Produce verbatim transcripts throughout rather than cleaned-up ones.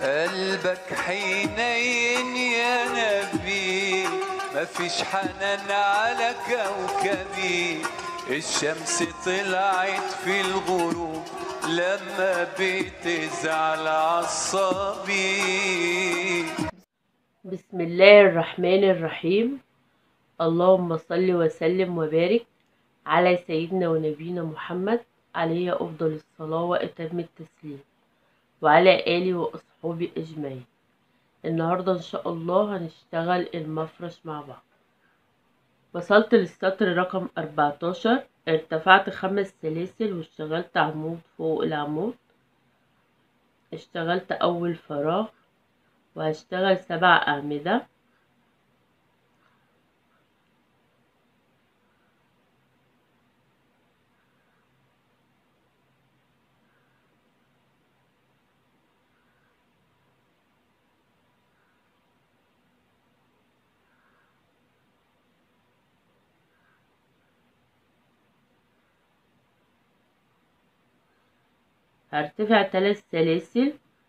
قلبك حنين يا نبي، مفيش حنان على كوكبي. الشمس طلعت في الغروب لما بتزعل عصبي. بسم الله الرحمن الرحيم. اللهم صل وسلم وبارك على سيدنا ونبينا محمد عليه أفضل الصلاة وأتم التسليم، وعلى آله وأصحابه أجمعين. النهاردة إن شاء الله هنشتغل المفرش مع بعض. وصلت للسطر رقم أربعتاشر، ارتفعت خمس سلاسل واشتغلت عمود فوق العمود. اشتغلت أول فراغ وهشتغل سبع أعمدة. هرتفع ثلاث سلاسل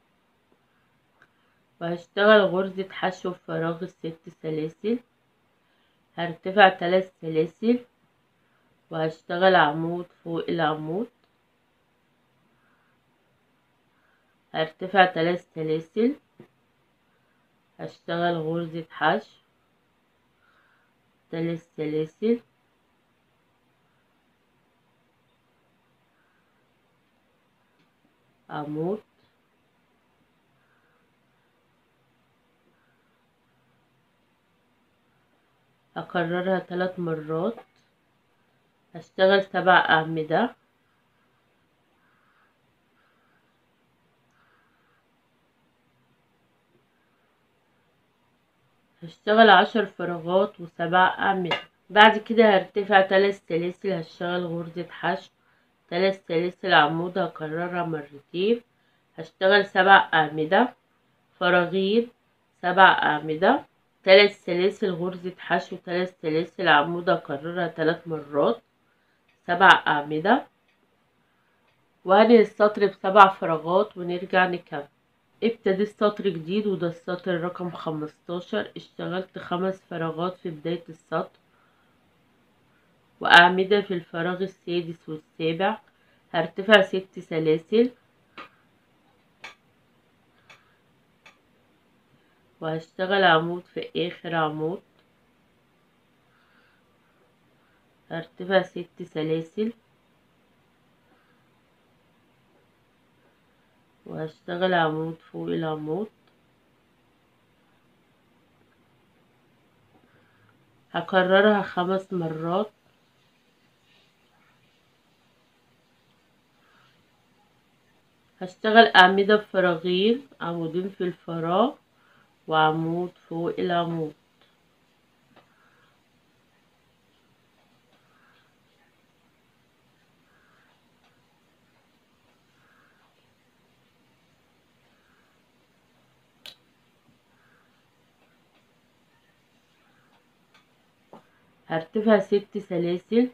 وهشتغل غرزة حشو في فراغ الست سلاسل. هرتفع ثلاث سلاسل وهشتغل عمود فوق العمود. هرتفع ثلاث سلاسل، هشتغل غرزة حشو، ثلاث سلاسل، عمود، هكررها ثلاث مرات. هشتغل سبع أعمدة. هشتغل عشر فراغات وسبع أعمدة. بعد كده هرتفع ثلاث سلاسل، هشتغل غرزة حشو، ثلاث سلاسل، عمود، هكررها مرتين. هشتغل سبع أعمدة، فراغين، سبع أعمدة، ثلاث سلاسل، غرزة حشو، ثلاث سلاسل، عمود، هكررها ثلاث مرات، سبع أعمدة، وهنهي السطر بسبع فراغات ونرجع نكمل. ابتدي السطر جديد وده السطر رقم خمستاشر. اشتغلت خمس فراغات في بداية السطر وأعمدة في الفراغ السادس والسابع. هرتفع ست سلاسل وهشتغل عمود في آخر عمود. هرتفع ست سلاسل وهشتغل عمود فوق العمود. هكررها خمس مرات. هشتغل أعمدة بفراغين، عمودين في الفراغ وعمود فوق العمود. هرتفع ست سلاسل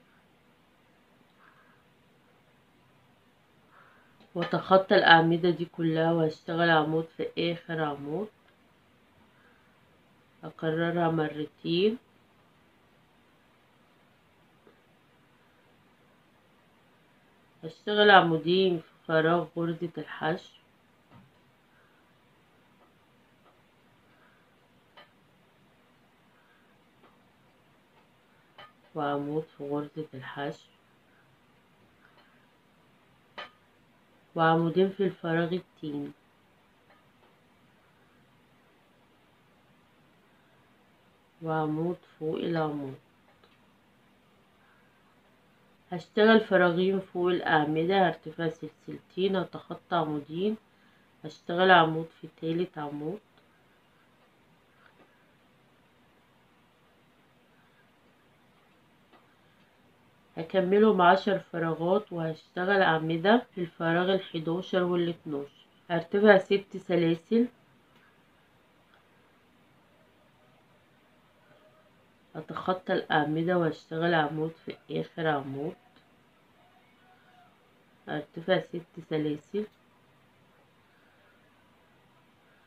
واتخطى الأعمدة دي كلها وهشتغل عمود في آخر عمود. هكررها مرتين. هشتغل عمودين في فراغ غرزة الحشو وعمود في غرزة الحشو وعمودين في الفراغ التاني وعمود فوق العمود. هشتغل فراغين فوق الأعمدة. هرتفع سلسلتين، هتخطى عمودين، هشتغل عمود في تالت عمود. هكملهم عشر فراغات وهشتغل أعمدة في الفراغ الحداشر والاتناشر. هرتفع ست سلاسل، هتخطى الأعمدة وهشتغل عمود في آخر عمود. هرتفع ست سلاسل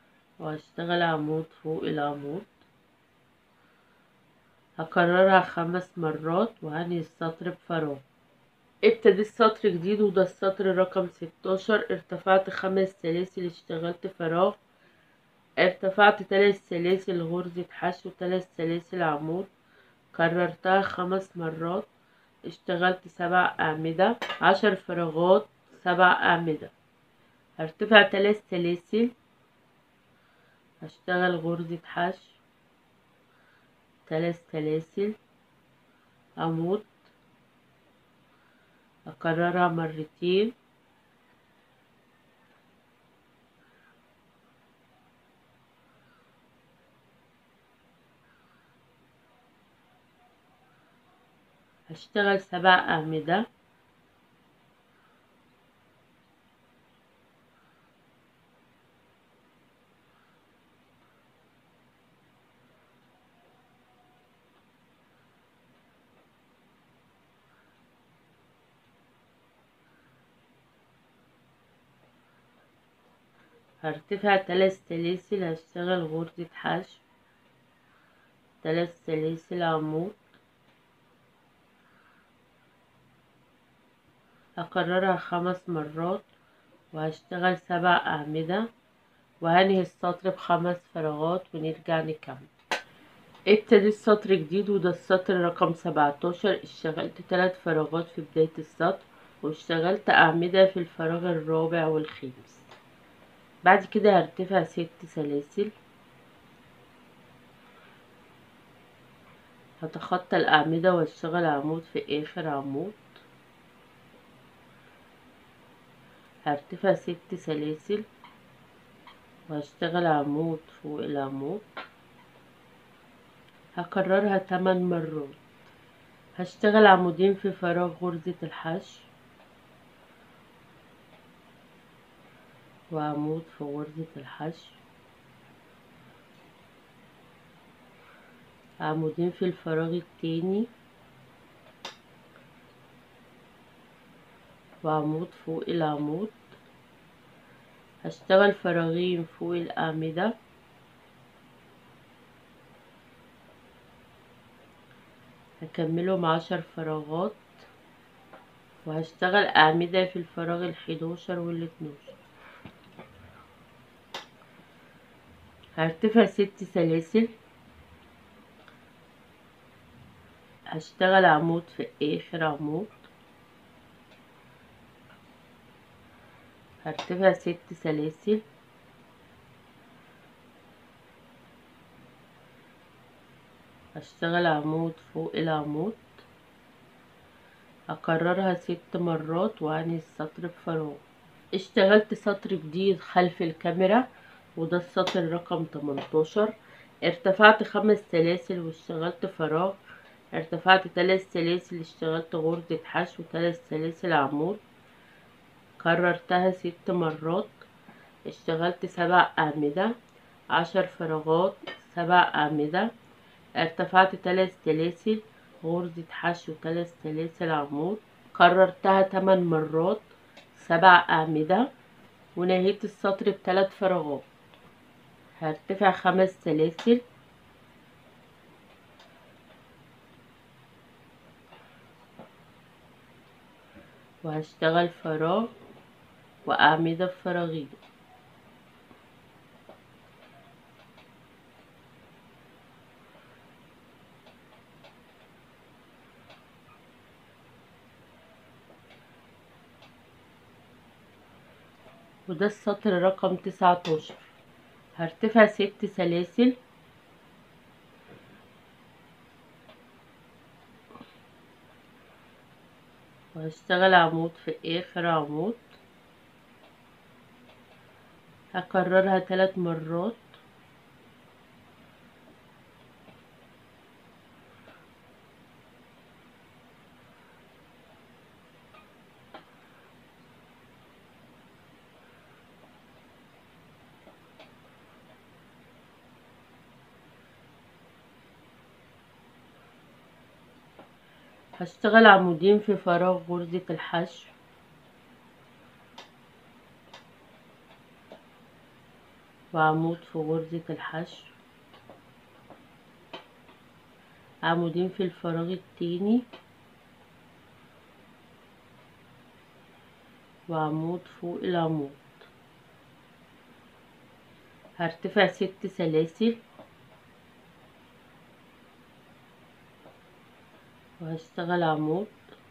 وهشتغل عمود فوق العمود. هكررها خمس مرات وهنهي السطر بفراغ. ابتدي السطر جديد وده السطر رقم ستاشر. ارتفعت خمس سلاسل، اشتغلت فراغ، ارتفعت تلات سلاسل غرزة حشو، تلات سلاسل عمود، كررتها خمس مرات، اشتغلت سبع أعمدة، عشر فراغات، سبع أعمدة. هرتفع تلات سلاسل، هشتغل غرزة حشو، تلات سلاسل عمود، أكررها مرتين، هشتغل سبع أعمدة، هرتفع تلات سلاسل، هشتغل غرزة حشو، تلات سلاسل عمود، هكررها خمس مرات وهشتغل سبع أعمدة وهنهي السطر بخمس فراغات ونرجع نكمل. ابتدي السطر جديد وده السطر رقم سبعتاشر. اشتغلت تلات فراغات في بداية السطر واشتغلت أعمدة في الفراغ الرابع والخامس. بعد كده هرتفع ست سلاسل، هتخطى الأعمدة واشتغل عمود في آخر عمود، هرتفع ست سلاسل وهشتغل عمود فوق العمود، هكررها تمن مرات. هشتغل عمودين في فراغ غرزة الحشو وعمود في غرزة الحشو، عمودين في الفراغ التاني وعمود فوق العمود، هشتغل فراغين فوق الأعمدة، هكملهم عشر فراغات وهشتغل أعمدة في الفراغ الحداشر والاتناشر. هرتفع ست سلاسل، هشتغل عمود في آخر عمود، هرتفع ست سلاسل، هشتغل عمود فوق العمود، هكررها ست مرات وهنهي السطر بفراغ. اشتغلت سطر جديد خلف الكاميرا وده السطر رقم تمنتاشر. ارتفعت خمس سلاسل واشتغلت فراغ، ارتفعت تلات سلاسل، اشتغلت غرزة حشو، تلات سلاسل عمود، كررتها ست مرات، اشتغلت سبع أعمدة، عشر فراغات، سبع أعمدة، ارتفعت تلات سلاسل غرزة حشو، تلات سلاسل عمود، كررتها تمن مرات، سبع أعمدة، ونهيت السطر بثلاث فراغات. هرتفع خمس سلاسل، وهشتغل فراغ وأعمدة في فراغين، وده السطر رقم تسعتاشر. هرتفع ست سلاسل، وهشتغل عمود في آخر عمود، هكررها ثلاث مرات، هشتغل عمودين في فراغ غرزة الحشو وعمود في غرزة الحشو، عمودين في الفراغ التاني وعمود فوق العمود. هرتفع ست سلاسل وهشتغل عمود،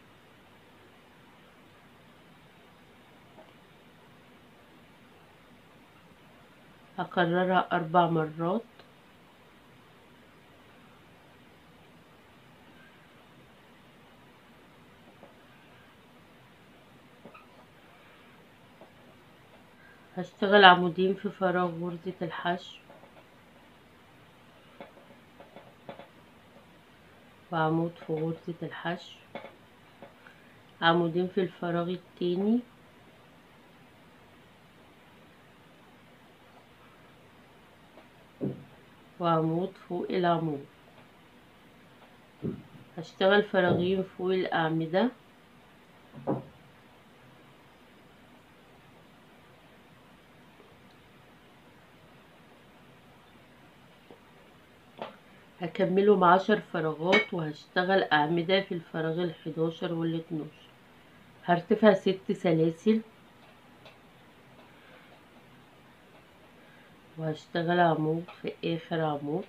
هكررها أربع مرات. هشتغل عمودين في فراغ غرزة الحشو وعمود في غرزة الحشو، عمودين في الفراغ التاني وعمود فوق العمود. هشتغل فراغين فوق الأعمدة، هكملهم عشر فراغات وهشتغل أعمدة في الفراغ الحداشر والاتناشر. هرتفع ست سلاسل وهشتغل عمود في آخر عمود،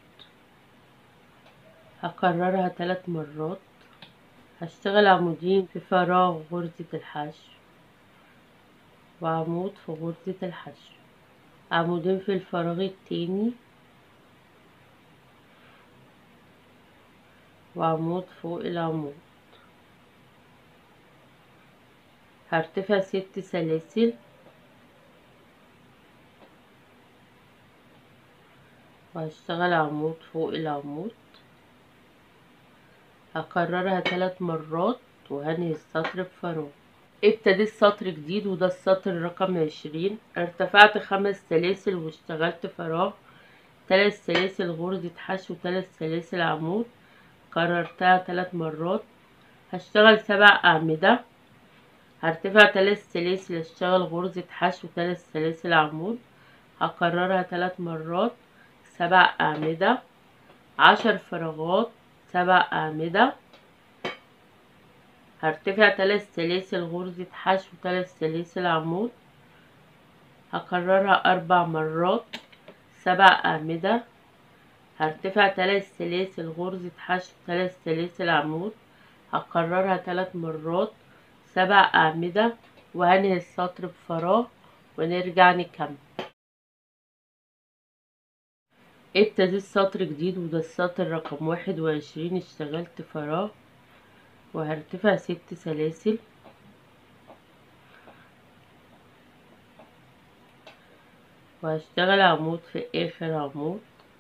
هكررها ثلاث مرات. هشتغل عمودين في فراغ غرزة الحشو وعمود في غرزة الحشو، عمودين في الفراغ التاني وعمود فوق العمود. هرتفع ست سلاسل وهشتغل عمود فوق العمود، هكررها ثلاث مرات وهنهي السطر بفراغ. ابتدي السطر جديد وده السطر رقم عشرين. ارتفعت خمس سلاسل واشتغلت فراغ، ثلاث سلاسل غرزة حشو، ثلاث سلاسل عمود، كررتها ثلاث مرات. هشتغل سبع أعمدة، هرتفع ثلاث سلاسل، اشتغل غرزة حشو، ثلاث سلاسل عمود، هكررها ثلاث مرات، سبع أعمدة، عشر فراغات، سبع أعمدة، هرتفع ثلاث سلاسل غرزة حشو، ثلاث سلاسل عمود، هكررها أربع مرات، سبع أعمدة، هرتفع ثلاث سلاسل غرزة حشو، ثلاث سلاسل عمود، هكررها ثلاث مرات، سبع أعمدة، وهنهي السطر بفراغ ونرجع نكمل. ابتدي السطر جديد وده السطر رقم واحد وعشرين. اشتغلت فراغ وهرتفع ست سلاسل وهشتغل عمود في آخر عمود،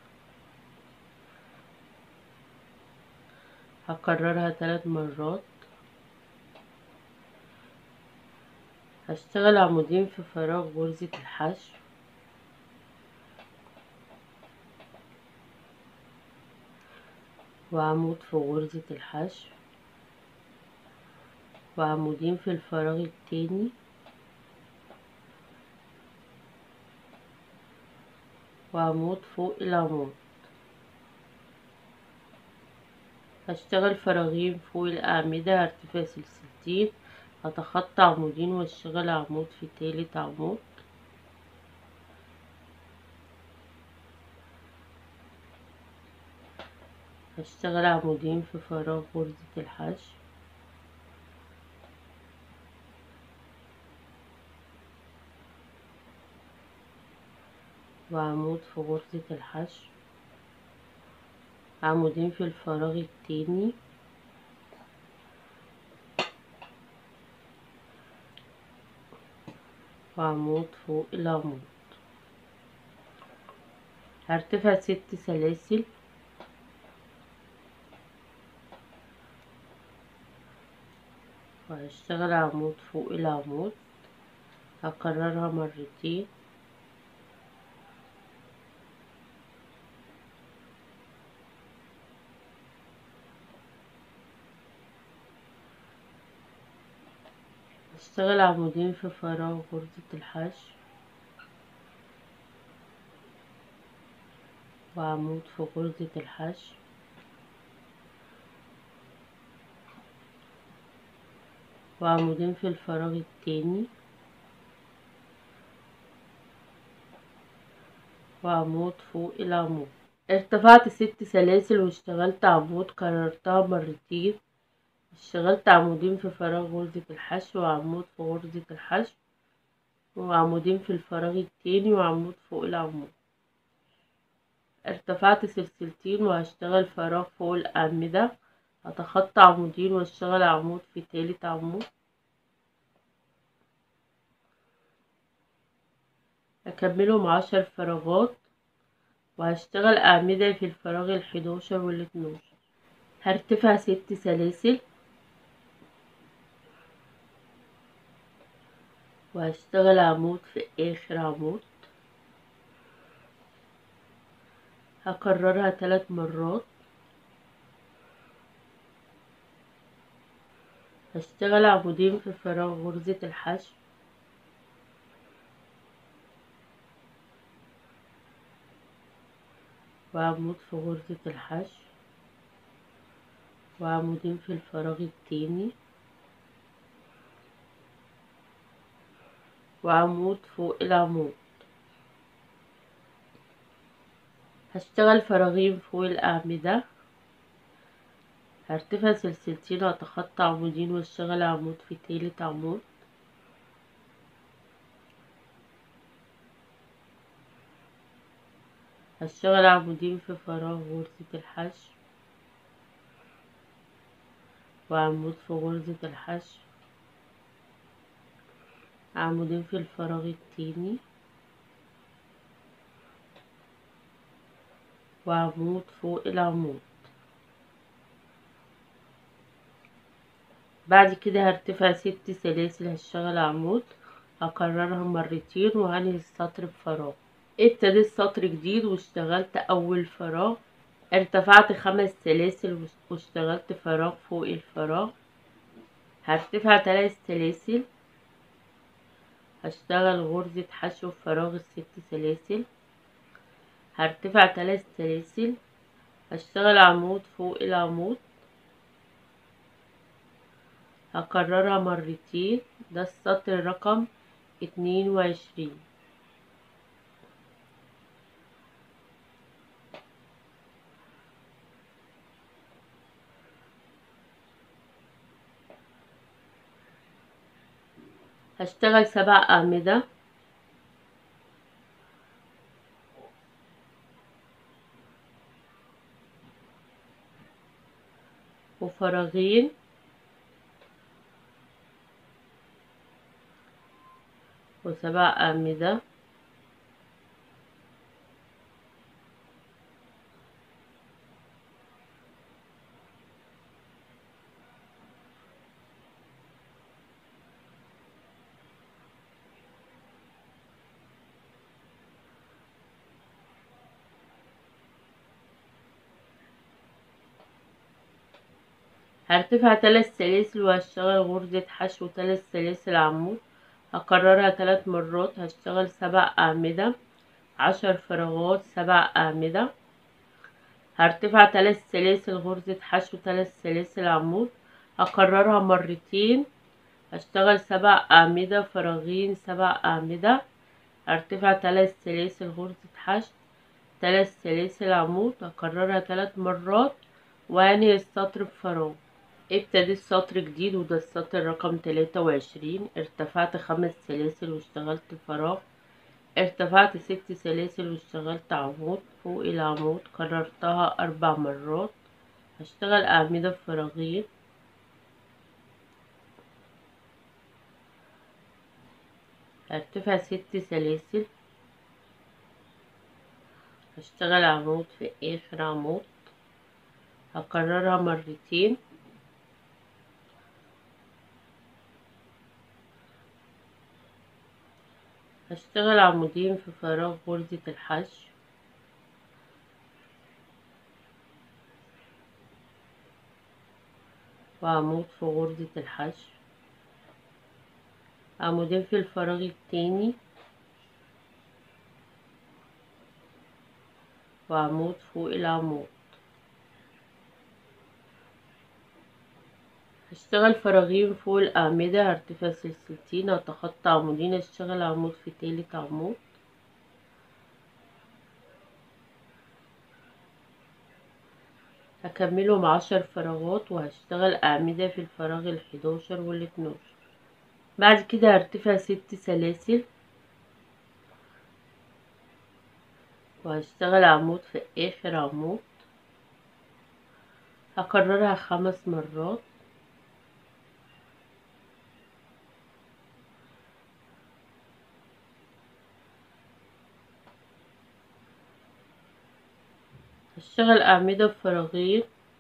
هكررها ثلاث مرات. هشتغل عمودين في فراغ غرزة الحشو وعمود في غرزة الحشو وعمودين في الفراغ التاني وعمود فوق العمود. هشتغل فراغين فوق الأعمدة، هرتفع سلسلتين، هتخطى عمودين واشتغل عمود في تالت عمود، هشتغل عمودين في فراغ غرزة الحشو وعمود في غرزة الحشو، عمودين في الفراغ التاني وعمود فوق العمود. هرتفع ست سلاسل وهشتغل عمود فوق العمود، هكررها مرتين، هشتغل عمودين في فراغ غرزة الحشو وعمود في غرزة الحشو وعمودين في الفراغ التاني وعمود فوق العمود. ارتفعت ست سلاسل واشتغلت عمود، كررتها مرتين. اشتغلت عمودين في فراغ غرزة الحشو وعمود في غرزة الحشو وعمودين في الفراغ التاني وعمود فوق العمود. ارتفعت سلسلتين وهشتغل فراغ فوق الأعمدة، هتخطى عمودين واشتغل عمود في تالت عمود، هكملهم عشر فراغات وهشتغل أعمدة في الفراغ الحداشر والاتناشر. هرتفع ست سلاسل وهشتغل عمود في آخر عمود، هكررها ثلاث مرات. هشتغل عمودين في فراغ غرزة الحشو وعمود في غرزة الحشو وعمودين في الفراغ التاني وعمود فوق العمود. هشتغل فراغين فوق الأعمدة، هرتفع سلسلتين وهتخطى عمودين واشتغل عمود في تالت عمود، هشتغل عمودين في فراغ غرزة الحشو وعمود في غرزة الحشو، عمودين في الفراغ التاني وعمود فوق العمود. بعد كده هرتفع ست سلاسل، هشتغل عمود، هكررها مرتين وهنهي السطر بفراغ. ابتديت سطر جديد واشتغلت اول فراغ، ارتفعت خمس سلاسل واشتغلت فراغ فوق الفراغ، هرتفع ثلاث سلاسل، هشتغل غرزة حشو في فراغ الست سلاسل، هرتفع ثلاث سلاسل، هشتغل عمود فوق العمود، هكررها مرتين. ده السطر رقم اتنين وعشرين. هشتغل سبع أعمدة وفراغين وسبع أعمدة هرتفع ثلاث سلاسل وهشتغل غرزة حشو ثلاث سلاسل عمود، هكررها ثلاث مرات. هشتغل سبع أعمدة، عشر فراغات، سبع أعمدة، هرتفع ثلاث سلاسل غرزة حشو ثلاث سلاسل عمود، هكررها مرتين. هشتغل سبع أعمدة، فراغين، سبع أعمدة، هرتفع ثلاث سلاسل غرزة حشو ثلاث سلاسل عمود، هكررها ثلاث مرات وهنهي السطر بفراغ. ابتديت سطر جديد وده السطر رقم تلاتة وعشرين. ارتفعت خمس سلاسل واشتغلت فراغ، ارتفعت ست سلاسل واشتغلت عمود فوق العمود، كررتها أربع مرات. هشتغل أعمدة فراغين، هرتفع ست سلاسل، هشتغل عمود في آخر عمود، هكررها مرتين. هشتغل عمودين في فراغ غرزة الحشو وعمود في غرزة الحشو، عمودين في الفراغ التاني وعمود فوق العمود. هشتغل فراغين فوق الأعمدة، هرتفع سلسلتين، هتخطى عمودين، هشتغل عمود في تالت عمود، هكملهم عشر فراغات وهشتغل أعمدة في الفراغ الحداشر والاتناشر. بعد كده هرتفع ست سلاسل وهشتغل عمود في آخر عمود، هكررها خمس مرات. هشتغل أعمدة بفراغين،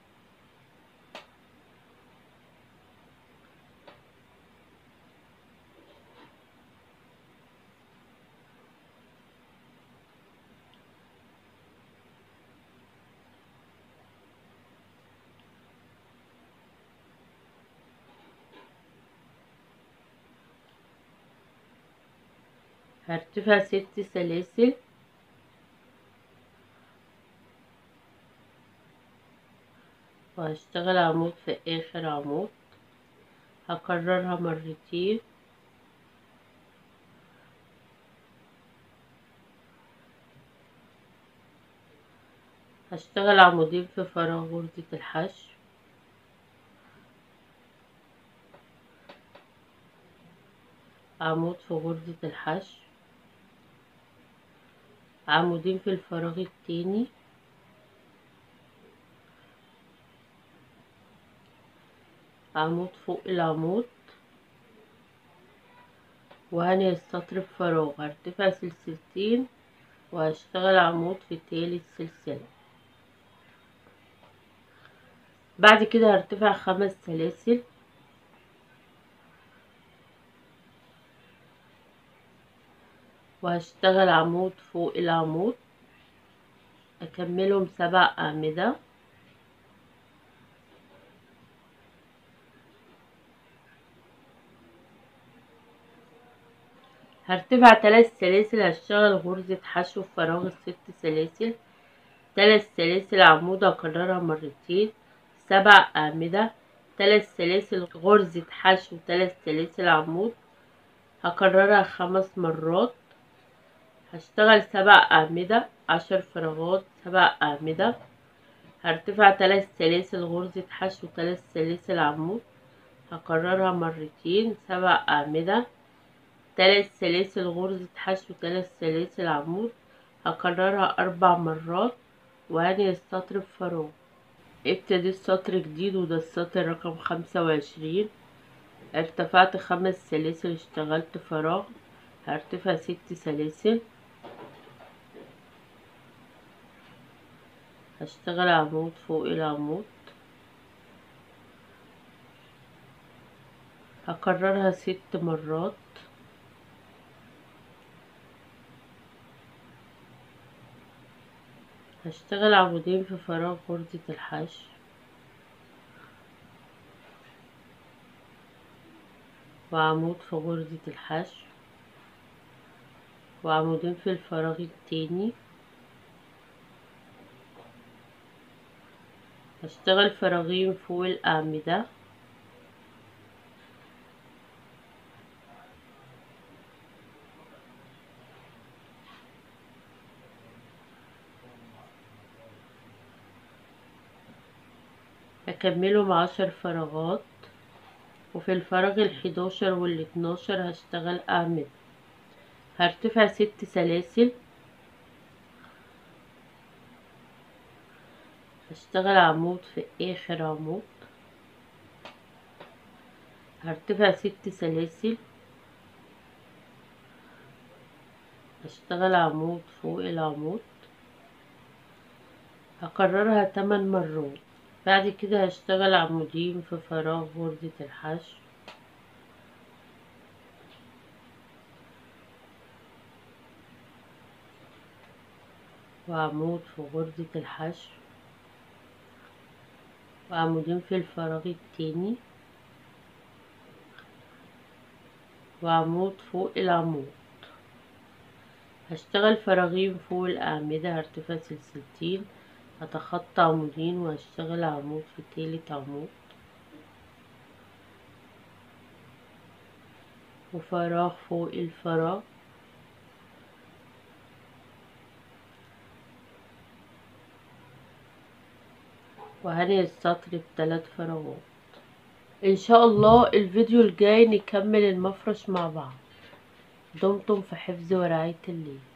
هرتفع ست سلاسل وهشتغل عمود في آخر عمود، هكررها مرتين. هشتغل عمودين في فراغ غرزة الحشو، عمود في غرزة الحشو، عمودين في الفراغ التاني، عمود فوق العمود، وهنهي السطر بفراغ. هرتفع سلسلتين وهشتغل عمود في تالت سلسلة. بعد كده هرتفع خمس سلاسل وهشتغل عمود فوق العمود، اكملهم سبع اعمدة. هرتفع ثلاث سلاسل، هشتغل غرزة حشو في فراغ الست سلاسل، ثلاث سلاسل عمود هكررها مرتين، سبع اعمدة، ثلاث سلاسل غرزة حشو، ثلاث سلاسل عمود هكررها خمس مرات. هشتغل سبع اعمدة، عشر فراغات، سبع اعمدة، هرتفع ثلاث سلاسل غرزة حشو، ثلاث سلاسل عمود هكررها مرتين، سبع اعمدة، ثلاث سلاسل غرزة حشو، ثلاث سلاسل عمود هكررها اربع مرات وهنهي السطر بفراغ. ابتدي السطر جديد وده السطر رقم خمسة وعشرين. ارتفعت خمس سلاسل، اشتغلت فراغ، هرتفع ست سلاسل، هشتغل عمود فوق العمود، هكررها ست مرات. هشتغل عمودين في فراغ غرزة الحشو وعمود في غرزة الحشو وعمودين في الفراغ التاني، هشتغل فراغين فوق الأعمدة، هكملهم عشر فراغات، وفي الفراغ الحداشر والاتناشر هشتغل أعمدة. هرتفع ست سلاسل، هشتغل عمود في آخر عمود، هرتفع ست سلاسل، هشتغل عمود فوق العمود، هكررها تمن مرات. بعد كده هشتغل عمودين في فراغ غرزة الحشو وعمود في غرزة الحشو وعمودين في الفراغ التاني وعمود فوق العمود. هشتغل فراغين فوق الأعمدة، هرتفع سلسلتين، هتخطى عمودين وهشتغل عمود في تالت عمود وفراغ فوق الفراغ، وهنهي السطر بثلاث فراغات. ان شاء الله الفيديو الجاي نكمل المفرش مع بعض. دمتم في حفظ ورعاية الله.